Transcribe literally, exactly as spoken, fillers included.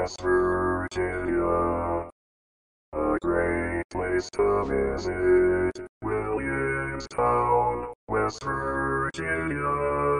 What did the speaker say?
West Virginia. A great place to visit, Williamstown, West Virginia.